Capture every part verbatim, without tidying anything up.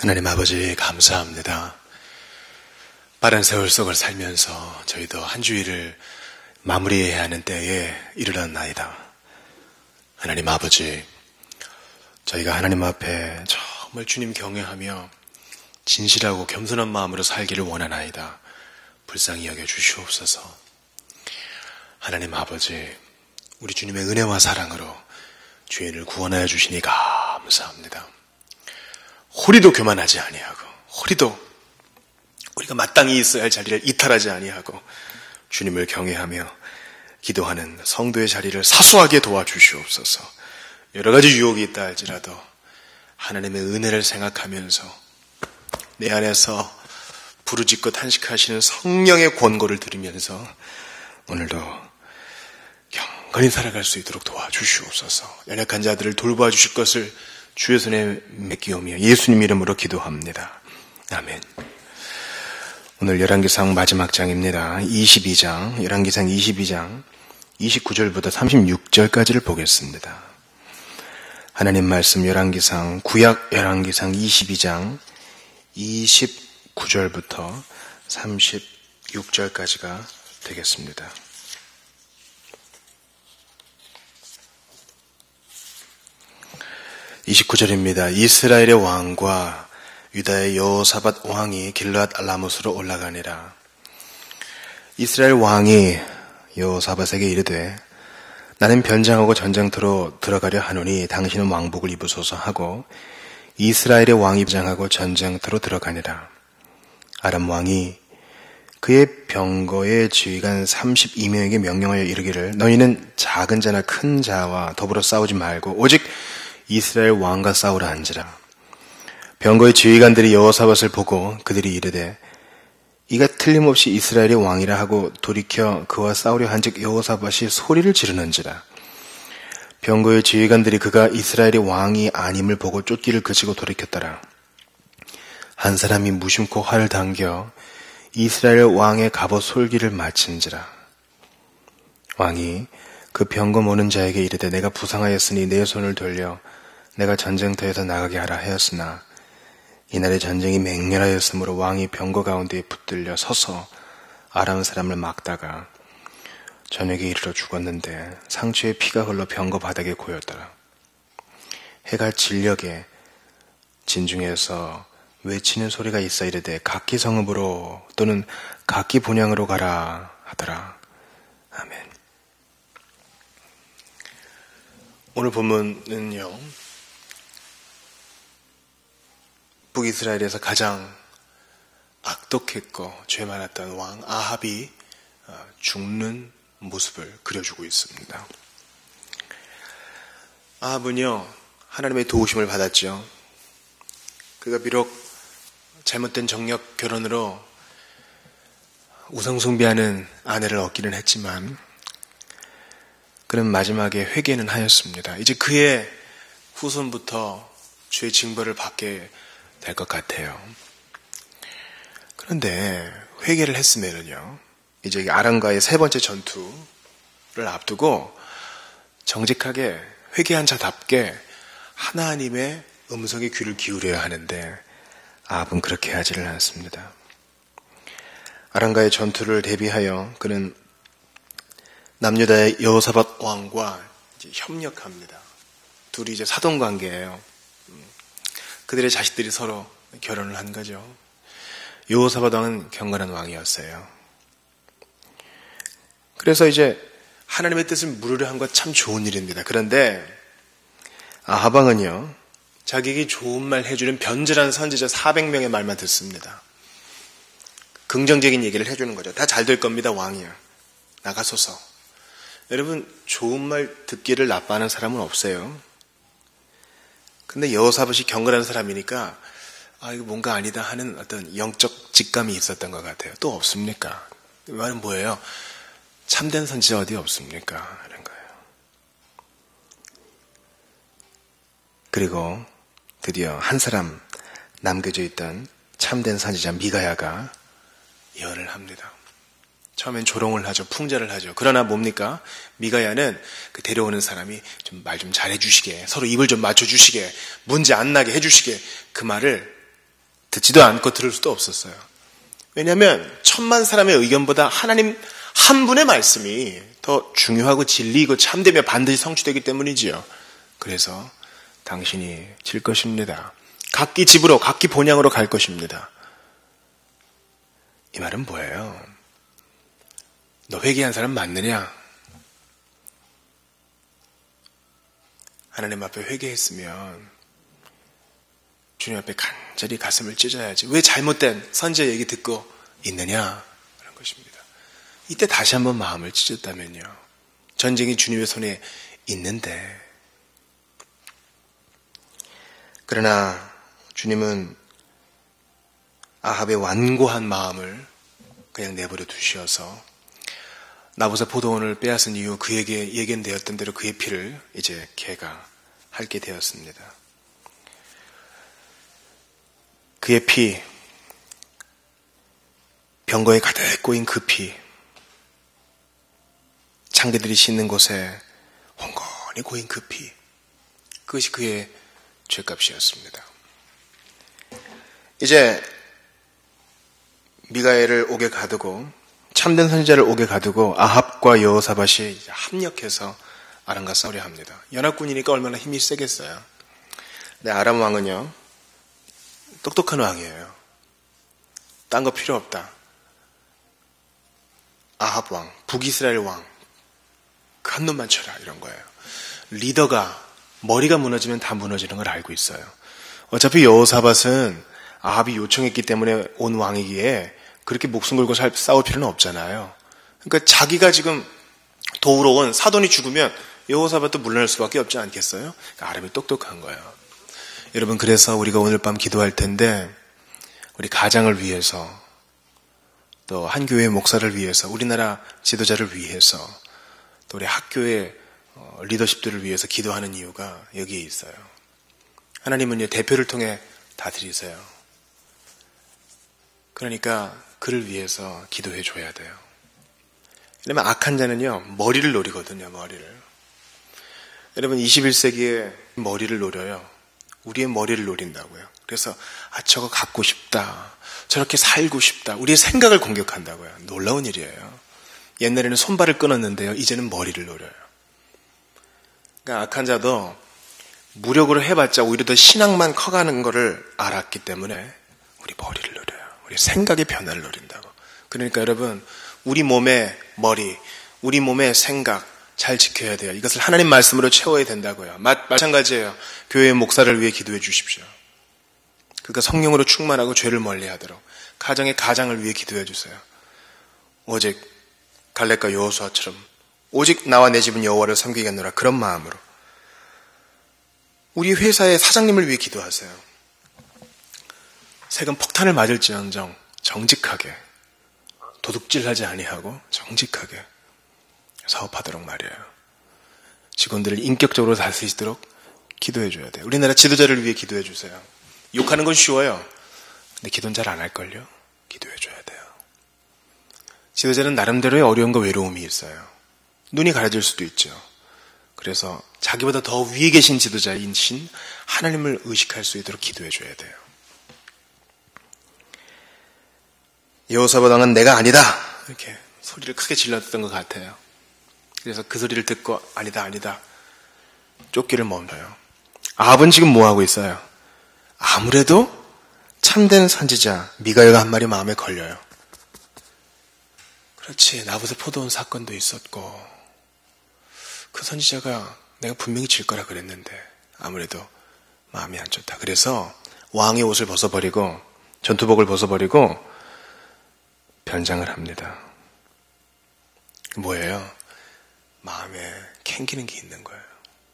하나님 아버지 감사합니다. 빠른 세월 속을 살면서 저희도 한 주일을 마무리해야 하는 때에 이르렀나이다. 하나님 아버지, 저희가 하나님 앞에 정말 주님 경외하며 진실하고 겸손한 마음으로 살기를 원하나이다. 불쌍히 여겨 주시옵소서. 하나님 아버지, 우리 주님의 은혜와 사랑으로 죄인을 구원하여 주시니 감사합니다. 호리도 교만하지 아니하고, 호리도 우리가 마땅히 있어야 할 자리를 이탈하지 아니하고 주님을 경외하며 기도하는 성도의 자리를 사수하게 도와주시옵소서. 여러 가지 유혹이 있다 할지라도 하나님의 은혜를 생각하면서 내 안에서 부르짖고 탄식하시는 성령의 권고를 들으면서 오늘도 경건히 살아갈 수 있도록 도와주시옵소서. 연약한 자들을 돌보아 주실 것을 주의 손에 맡기오며 예수님 이름으로 기도합니다. 아멘. 오늘 열왕기상 마지막 장입니다. 이십이 장, 열왕기상 이십이 장 이십구 절부터 삼십육 절까지를 보겠습니다. 하나님 말씀 열왕기상, 구약 열왕기상 이십이 장 이십구 절부터 삼십육 절까지가 되겠습니다. 이십구 절입니다. 이스라엘의 왕과 유다의 여호사밧 왕이 길르앗 라못으로 올라가니라. 이스라엘 왕이 여호사밧에게 이르되 나는 변장하고 전쟁터로 들어가려 하노니 당신은 왕복을 입으소서 하고 이스라엘의 왕이 변장하고 전쟁터로 들어가니라. 아람 왕이 그의 병거의 지휘관 삼십이 명에게 명령하여 이르기를 너희는 작은 자나 큰 자와 더불어 싸우지 말고 오직 이스라엘 왕과 싸우라 한지라. 병거의 지휘관들이 여호사밧을 보고 그들이 이르되 이가 틀림없이 이스라엘의 왕이라 하고 돌이켜 그와 싸우려 한즉 여호사밧이 소리를 지르는지라. 병거의 지휘관들이 그가 이스라엘의 왕이 아님을 보고 쫓기를 그치고 돌이켰더라. 한 사람이 무심코 활을 당겨 이스라엘 왕의 갑옷 솔기를 마친지라. 왕이 그 병거 모는 자에게 이르되 내가 부상하였으니 내 손을 돌려 내가 전쟁터에서 나가게 하라 하였으나 이날의 전쟁이 맹렬하였으므로 왕이 병거 가운데에 붙들려 서서 아람 사람을 막다가 저녁에 이르러 죽었는데 상처에 피가 흘러 병거 바닥에 고였더라. 해가 진녘에 진중에서 외치는 소리가 있어 이르되 각기 성읍으로 또는 각기 본향으로 가라 하더라. 아멘. 오늘 본문은요, 북이스라엘에서 가장 악독했고 죄 많았던 왕 아합이 죽는 모습을 그려주고 있습니다. 아합은요, 하나님의 도우심을 받았죠. 그가 비록 잘못된 정력 결혼으로 우상숭배하는 아내를 얻기는 했지만 그는 마지막에 회개는 하였습니다. 이제 그의 후손부터 죄의 징벌을 받게 될 것 같아요. 그런데 회개를 했으면요, 이제 아람과의 세 번째 전투를 앞두고 정직하게 회개한 자답게 하나님의 음성에 귀를 기울여야 하는데 아합은 그렇게 하지를 않습니다. 아람과의 전투를 대비하여 그는 남유다의 여호사밧 왕과 이제 협력합니다. 둘이 이제 사돈관계예요. 그들의 자식들이 서로 결혼을 한 거죠. 여호사밧 왕은 경건한 왕이었어요. 그래서 이제 하나님의 뜻을 물으려 한 것 참 좋은 일입니다. 그런데 아합 왕은요, 자기에게 좋은 말 해주는 변절한 선지자 사백 명의 말만 듣습니다. 긍정적인 얘기를 해주는 거죠. 다 잘 될 겁니다, 왕이야. 나가소서. 여러분, 좋은 말 듣기를 나빠하는 사람은 없어요. 근데 여호사밧이 경건한 사람이니까 아, 이거 뭔가 아니다 하는 어떤 영적 직감이 있었던 것 같아요. 또 없습니까? 이 말은 뭐예요? 참된 선지자 어디 없습니까? 하는 거예요. 그리고 드디어 한 사람 남겨져 있던 참된 선지자 미가야가 예언을 합니다. 처음엔 조롱을 하죠. 풍자를 하죠. 그러나 뭡니까? 미가야는 그 데려오는 사람이 좀 말 좀 잘해주시게, 서로 입을 좀 맞춰주시게, 문제 안 나게 해주시게, 그 말을 듣지도 않고 들을 수도 없었어요. 왜냐하면 천만 사람의 의견보다 하나님 한 분의 말씀이 더 중요하고 진리이고 참되며 반드시 성취되기 때문이지요. 그래서 당신이 질 것입니다. 각기 집으로 각기 본향으로 갈 것입니다. 이 말은 뭐예요? 너 회개한 사람 맞느냐? 하나님 앞에 회개했으면 주님 앞에 간절히 가슴을 찢어야지. 왜 잘못된 선지자 얘기 듣고 있느냐? 그런 것입니다. 이때 다시 한번 마음을 찢었다면요. 전쟁이 주님의 손에 있는데. 그러나 주님은 아합의 완고한 마음을 그냥 내버려 두셔서 나봇의 포도원을 빼앗은 이후 그에게 예견되었던 대로 그의 피를 이제 걔가 핥게 되었습니다. 그의 피, 병거에 가득 꼬인 그 피, 창기들이 씻는 곳에 헝건히 고인 그 피, 그것이 그의 죄값이었습니다. 이제 미가엘을 옥에 가두고 참된 선지자를 옥에 가두고 아합과 여호사밧이 합력해서 아람과 싸우려 합니다. 연합군이니까 얼마나 힘이 세겠어요. 근데 아람 왕은요, 똑똑한 왕이에요. 딴 거 필요 없다. 아합 왕, 북이스라엘 왕, 그 한 놈만 쳐라, 이런 거예요. 리더가 머리가 무너지면 다 무너지는 걸 알고 있어요. 어차피 여호사밧은 아합이 요청했기 때문에 온 왕이기에 그렇게 목숨 걸고 살, 싸울 필요는 없잖아요. 그러니까 자기가 지금 도우러 온 사돈이 죽으면 여호사밧도 물러날 수밖에 없지 않겠어요? 그러니까 아람이 똑똑한 거예요. 여러분, 그래서 우리가 오늘 밤 기도할 텐데 우리 가장을 위해서, 또 한 교회의 목사를 위해서, 우리나라 지도자를 위해서, 또 우리 학교의 리더십들을 위해서 기도하는 이유가 여기에 있어요. 하나님은요, 대표를 통해 다스리세요. 그러니까 그를 위해서 기도해 줘야 돼요. 왜냐면 악한 자는요, 머리를 노리거든요, 머리를. 여러분, 이십일 세기에 머리를 노려요. 우리의 머리를 노린다고요. 그래서 아, 저거 갖고 싶다, 저렇게 살고 싶다, 우리의 생각을 공격한다고요. 놀라운 일이에요. 옛날에는 손발을 끊었는데요, 이제는 머리를 노려요. 그러니까 악한 자도 무력으로 해봤자 오히려 더 신앙만 커가는 거를 알았기 때문에 우리 머리를 노려요. 우리 생각의 변화를 노린다고. 그러니까 여러분, 우리 몸의 머리, 우리 몸의 생각 잘 지켜야 돼요. 이것을 하나님 말씀으로 채워야 된다고요. 마, 마찬가지예요. 교회의 목사를 위해 기도해 주십시오. 그러니까 성령으로 충만하고 죄를 멀리하도록. 가정의 가장을 위해 기도해 주세요. 오직 갈렙과 여호수아처럼 오직 나와 내 집은 여호와를 섬기겠노라, 그런 마음으로. 우리 회사의 사장님을 위해 기도하세요. 세금 폭탄을 맞을지언정 정직하게, 도둑질하지 아니하고 정직하게 사업하도록 말이에요. 직원들을 인격적으로 다스리도록 기도해 줘야 돼요. 우리나라 지도자를 위해 기도해 주세요. 욕하는 건 쉬워요. 근데 기도는 잘 안 할걸요? 기도해 줘야 돼요. 지도자는 나름대로의 어려움과 외로움이 있어요. 눈이 가려질 수도 있죠. 그래서 자기보다 더 위에 계신 지도자이신 하나님을 의식할 수 있도록 기도해 줘야 돼요. 여호사밧 왕은 내가 아니다, 이렇게 소리를 크게 질렀던 것 같아요. 그래서 그 소리를 듣고 아니다 아니다 쫓기를 멈춰요. 아합은 지금 뭐하고 있어요? 아무래도 참된 선지자 미가야가 한 말이 마음에 걸려요. 그렇지, 나봇의 포도원 사건도 있었고 그 선지자가 내가 분명히 질 거라 그랬는데 아무래도 마음이 안 좋다. 그래서 왕의 옷을 벗어버리고 전투복을 벗어버리고 변장을 합니다. 뭐예요? 마음에 캥기는 게 있는 거예요.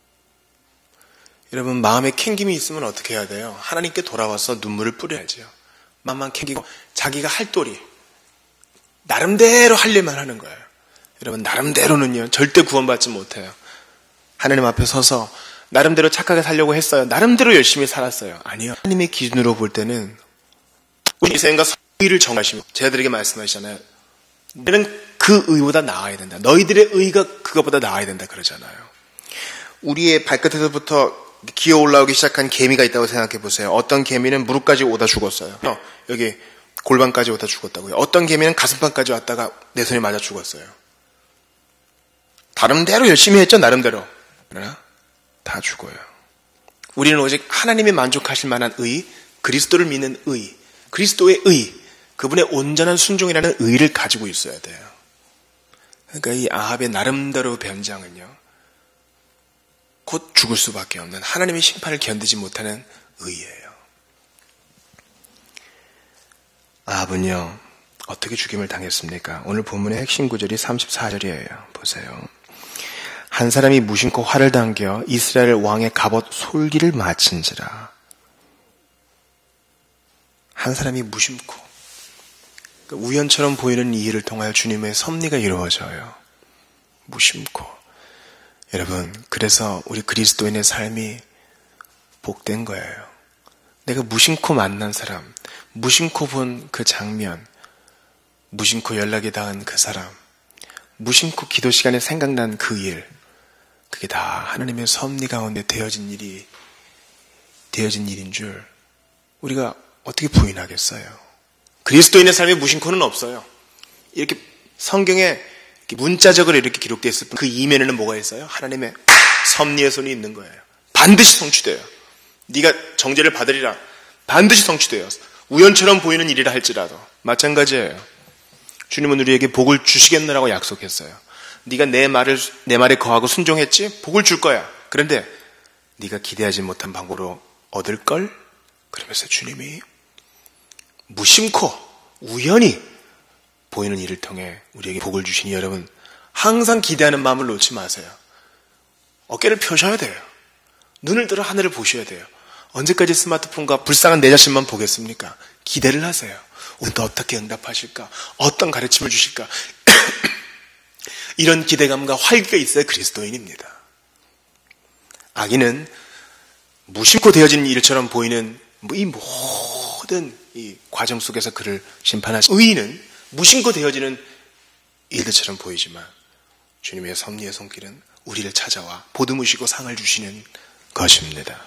여러분, 마음에 캥김이 있으면 어떻게 해야 돼요? 하나님께 돌아와서 눈물을 뿌려야죠. 마음만 캥기고 자기가 할 도리, 나름대로 하려면 하는 거예요. 여러분, 나름대로는요 절대 구원받지 못해요. 하나님 앞에 서서 나름대로 착하게 살려고 했어요. 나름대로 열심히 살았어요. 아니요. 하나님의 기준으로 볼 때는 우리 생각 의를 정하시면 제자들에게 말씀하시잖아요. 너는 그 의보다 나아야 된다. 너희들의 의가 그것보다 나아야 된다 그러잖아요. 우리의 발끝에서부터 기어 올라오기 시작한 개미가 있다고 생각해 보세요. 어떤 개미는 무릎까지 오다 죽었어요. 여기 골반까지 오다 죽었다고요. 어떤 개미는 가슴판까지 왔다가 내 손에 맞아 죽었어요. 나름대로 열심히 했죠, 나름대로. 그러나 다 죽어요. 우리는 오직 하나님이 만족하실 만한 의, 그리스도를 믿는 의, 그리스도의 의, 그분의 온전한 순종이라는 의를 가지고 있어야 돼요. 그러니까 이 아합의 나름대로 변장은요, 곧 죽을 수밖에 없는 하나님의 심판을 견디지 못하는 의예요. 아합은요, 어떻게 죽임을 당했습니까? 오늘 본문의 핵심 구절이 삼십사 절이에요. 보세요. 한 사람이 무심코 활을 당겨 이스라엘 왕의 갑옷 솔기를 마친지라. 한 사람이 무심코, 우연처럼 보이는 이 일을 통하여 주님의 섭리가 이루어져요. 무심코. 여러분, 그래서 우리 그리스도인의 삶이 복된 거예요. 내가 무심코 만난 사람, 무심코 본 그 장면, 무심코 연락이 닿은 그 사람, 무심코 기도 시간에 생각난 그 일, 그게 다 하나님의 섭리 가운데 되어진 일이, 되어진 일인 줄 우리가 어떻게 부인하겠어요? 그리스도인의 삶에 무심코는 없어요. 이렇게 성경에 이렇게 문자적으로 이렇게 기록되어 있을 뿐 그 이면에는 뭐가 있어요? 하나님의 섭리의 손이 있는 거예요. 반드시 성취돼요. 네가 정죄를 받으리라. 반드시 성취돼요. 우연처럼 보이는 일이라 할지라도 마찬가지예요. 주님은 우리에게 복을 주시겠느라고 약속했어요. 네가 내 말을 내 말에 거하고 순종했지? 복을 줄 거야. 그런데 네가 기대하지 못한 방법으로 얻을 걸? 그러면서 주님이 무심코 우연히 보이는 일을 통해 우리에게 복을 주시니 여러분 항상 기대하는 마음을 놓지 마세요. 어깨를 펴셔야 돼요. 눈을 들어 하늘을 보셔야 돼요. 언제까지 스마트폰과 불쌍한 내 자신만 보겠습니까? 기대를 하세요. 오늘 또 어떻게 응답하실까? 어떤 가르침을 주실까? 이런 기대감과 활기가 있어야 그리스도인입니다. 악인은 무심코 되어진 일처럼 보이는 이 모든 이 과정 속에서 그를 심판하시. 의인은 무심코 되어지는 일들처럼 보이지만 주님의 섭리의 손길은 우리를 찾아와 보듬으시고 상을 주시는 것입니다.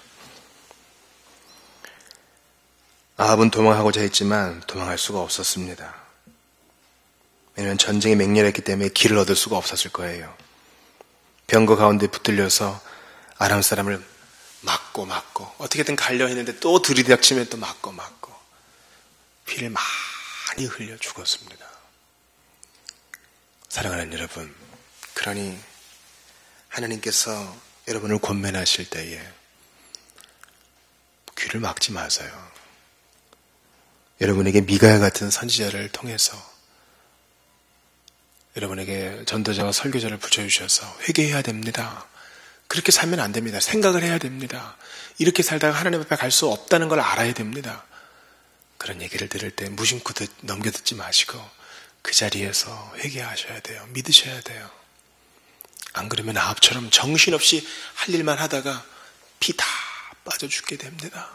아합은 도망하고자 했지만 도망할 수가 없었습니다. 왜냐하면 전쟁이 맹렬했기 때문에 길을 얻을 수가 없었을 거예요. 병거 가운데 붙들려서 아람 사람을 맞고 맞고 어떻게든 가려 했는데 또 들이닥치면 또 맞고 맞고 피를 많이 흘려 죽었습니다. 사랑하는 여러분, 그러니 하나님께서 여러분을 권면하실 때에 귀를 막지 마세요. 여러분에게 미가야 같은 선지자를 통해서 여러분에게 전도자와 설교자를 붙여주셔서 회개해야 됩니다. 그렇게 살면 안 됩니다. 생각을 해야 됩니다. 이렇게 살다가 하나님 앞에 갈 수 없다는 걸 알아야 됩니다. 그런 얘기를 들을 때 무심코 듣, 넘겨듣지 마시고 그 자리에서 회개하셔야 돼요. 믿으셔야 돼요. 안 그러면 아합처럼 정신없이 할 일만 하다가 피 다 빠져 죽게 됩니다.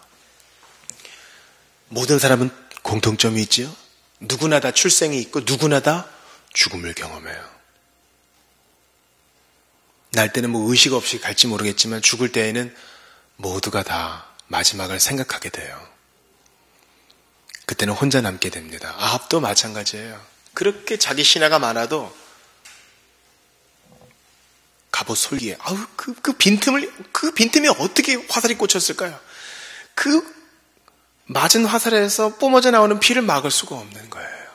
모든 사람은 공통점이 있지요. 누구나 다 출생이 있고 누구나 다 죽음을 경험해요. 날 때는 뭐 의식 없이 갈지 모르겠지만 죽을 때에는 모두가 다 마지막을 생각하게 돼요. 그때는 혼자 남게 됩니다. 아합도 마찬가지예요. 그렇게 자기 신하가 많아도 갑옷 솔기에 아우 그, 그 빈틈을 그 빈틈에 어떻게 화살이 꽂혔을까요? 그 맞은 화살에서 뿜어져 나오는 피를 막을 수가 없는 거예요.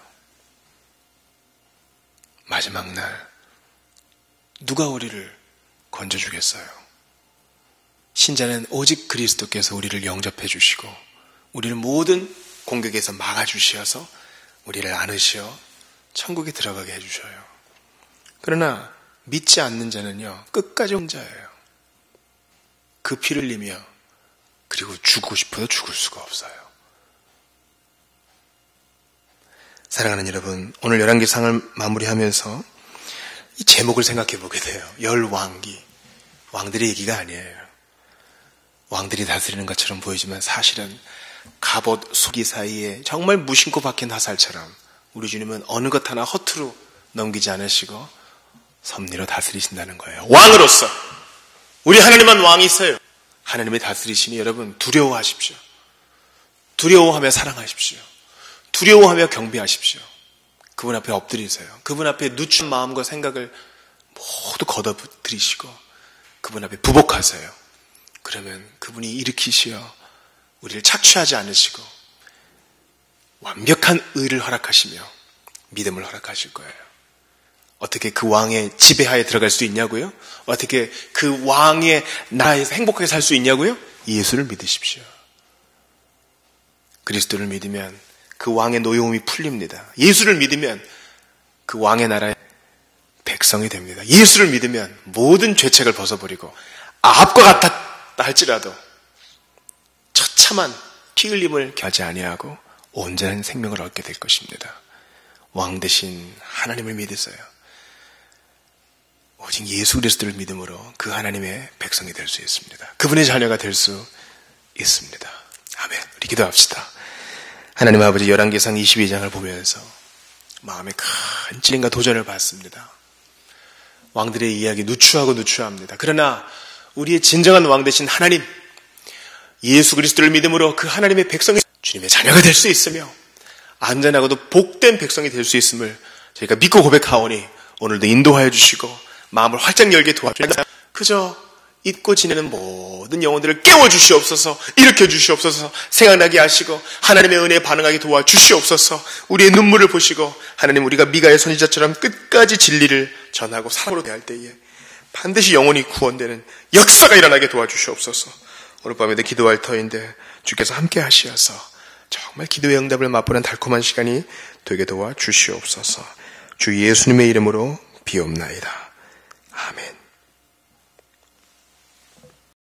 마지막 날 누가 우리를 건져주겠어요? 신자는 오직 그리스도께서 우리를 영접해 주시고 우리를 모든 공격에서 막아주셔서 우리를 안으시어 천국에 들어가게 해주셔요. 그러나 믿지 않는 자는요 끝까지 혼자예요. 그 피를 흘리며 그리고 죽고 싶어도 죽을 수가 없어요. 사랑하는 여러분, 오늘 열왕기상을 마무리하면서 이 제목을 생각해 보게 돼요. 열왕기. 왕들의 얘기가 아니에요. 왕들이 다스리는 것처럼 보이지만 사실은 갑옷 속이 사이에 정말 무심코 박힌 화살처럼 우리 주님은 어느 것 하나 허투루 넘기지 않으시고 섭리로 다스리신다는 거예요. 왕으로서 우리 하나님은 왕이 있어요. 하나님의 다스리시니 여러분 두려워하십시오. 두려워하며 사랑하십시오. 두려워하며 경배하십시오. 그분 앞에 엎드리세요. 그분 앞에 누춘 마음과 생각을 모두 걷어들이시고 그분 앞에 부복하세요. 그러면 그분이 일으키시어 우리를 착취하지 않으시고 완벽한 의를 허락하시며 믿음을 허락하실 거예요. 어떻게 그 왕의 지배하에 들어갈 수 있냐고요? 어떻게 그 왕의 나라에서 행복하게 살 수 있냐고요? 예수를 믿으십시오. 그리스도를 믿으면 그 왕의 노여움이 풀립니다. 예수를 믿으면 그 왕의 나라의 백성이 됩니다. 예수를 믿으면 모든 죄책을 벗어버리고 아합과 같았다 할지라도 처참한 피 흘림을 겨지 아니하고 온전한 생명을 얻게 될 것입니다. 왕 대신 하나님을 믿으세요. 오직 예수 그리스도를 믿음으로 그 하나님의 백성이 될 수 있습니다. 그분의 자녀가 될 수 있습니다. 아멘. 우리 기도합시다. 하나님 아버지, 열왕기상 이십이 장을 보면서 마음에 큰 찔림과 도전을 받습니다. 왕들의 이야기 누추하고 누추합니다. 그러나 우리의 진정한 왕 되신 하나님, 예수 그리스도를 믿음으로 그 하나님의 백성이 주님의 자녀가 될 수 있으며 안전하고도 복된 백성이 될 수 있음을 저희가 믿고 고백하오니 오늘도 인도하여 주시고 마음을 활짝 열게 도와주시옵소서. 그저 잊고 지내는 모든 영혼들을 깨워주시옵소서. 일으켜 주시옵소서. 생각나게 하시고 하나님의 은혜에 반응하게 도와주시옵소서. 우리의 눈물을 보시고 하나님, 우리가 미가의 선지자처럼 끝까지 진리를 전하고 사랑으로 대할 때에 반드시 영혼이 구원되는 역사가 일어나게 도와주시옵소서. 오늘 밤에도 기도할 터인데 주께서 함께 하시어서 정말 기도의 응답을 맛보는 달콤한 시간이 되게 도와주시옵소서. 주 예수님의 이름으로 비옵나이다. 아멘.